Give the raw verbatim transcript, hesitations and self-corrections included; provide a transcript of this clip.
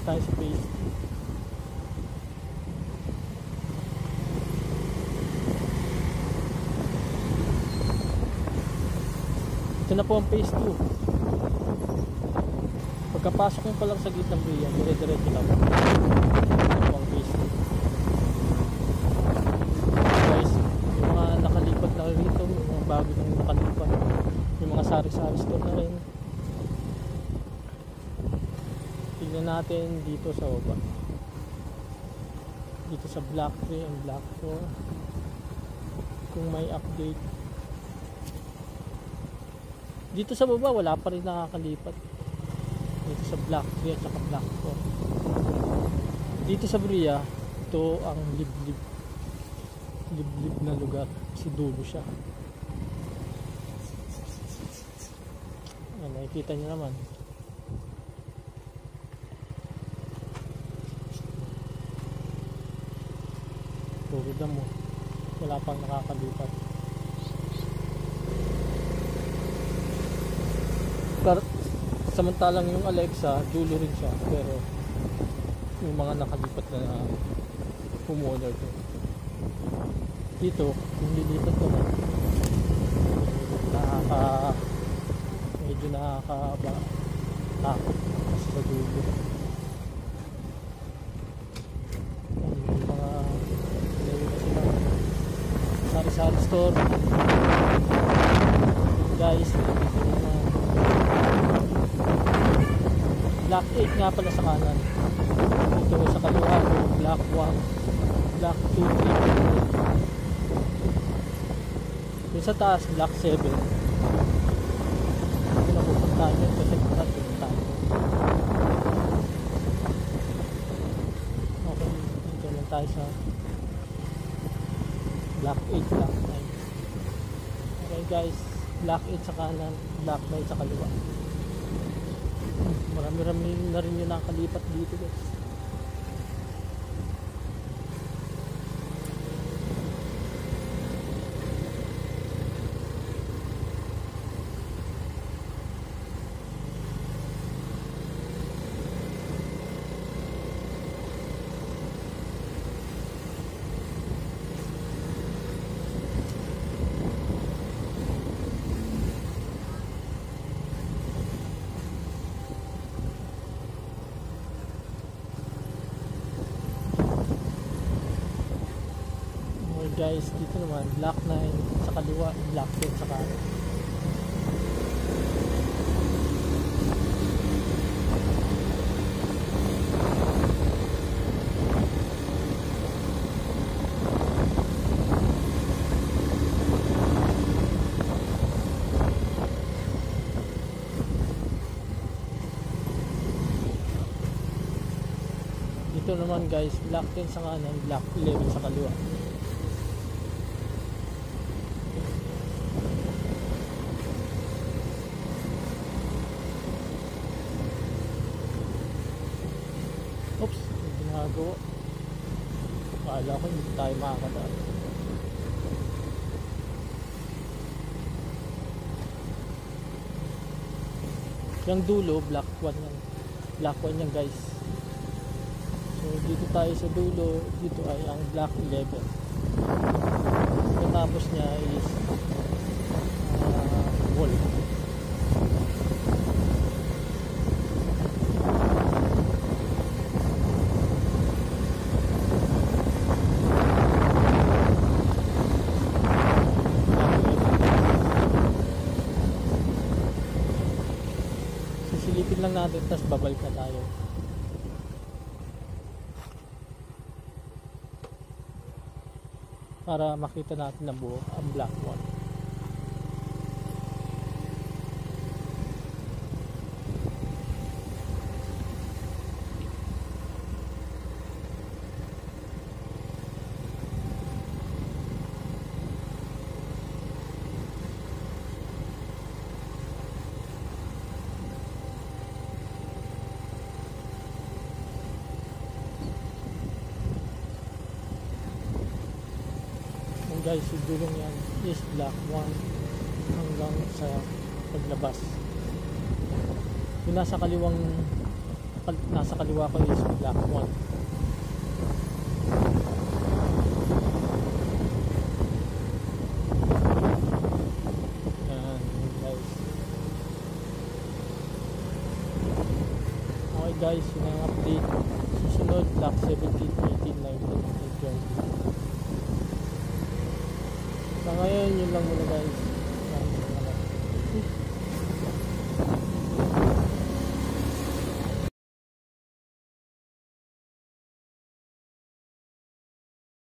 tayo sa phase two. Ito na po ang phase two. Pagkapasok nyo pa lang sa gitna ng Bria, dire-diretso lang. Ito po ang phase two. Guys, yung mga nakalipat na rito, yung mga bago nang nakalipat, yung mga sari-sari store na rin. Tingnan natin dito sa baba, dito sa block three and block four kung may update. Dito sa baba wala pa rin nakakalipat, dito sa block three at saka block four. Dito sa Bria, ito ang liblib liblib na lugar kasi dulo siya. Ayan, nakikita nyo naman. Turida mo, wala pang nakakalipat. Pero samantalang yung Alexa dulo rin siya, pero yung mga nakalipat na homeowner ko dito, yung lilipat ko na nakaka medyo nakakaba takot kasi sa dulo. Sari-sari store guys. Block eight nga pala sa kanan, dito sa kaliwa block one, block two, three, yung sa taas block seven. Ito na pupuntahan yun kasi pupuntahan. Okay, dito lang tayo sa block eight, block nine. Okay guys, block eight sa kanan, block nine sa kaliwa. Marami-rami na rin yung nakalipat dito guys. Guys, dito naman block nine sa kaliwa, block ten sa kanan. Dito naman guys, block ten sa kanan, block eleven sa kaliwa. Oops, may ginagawa. Akala ko hindi tayo makakadaan. Yung dulo, block one yan. Block one yan guys. So dito tayo sa dulo, dito ay ang block eleven. Tapos niya is uh, wall. Sisilipin lang natin, tapos babalik na tayo. Para makita natin na buo ang block one. Guys, yung dulong yan is block one hanggang sa paglabas. Yung nasa kaliwang kal- nasa kaliwa ko is Black one. Yan guys. Okay guys, yun ang update. Susunod, Black seventeen, eighteen, nineteen, and twenty. Sa ngayon, yun lang muna guys.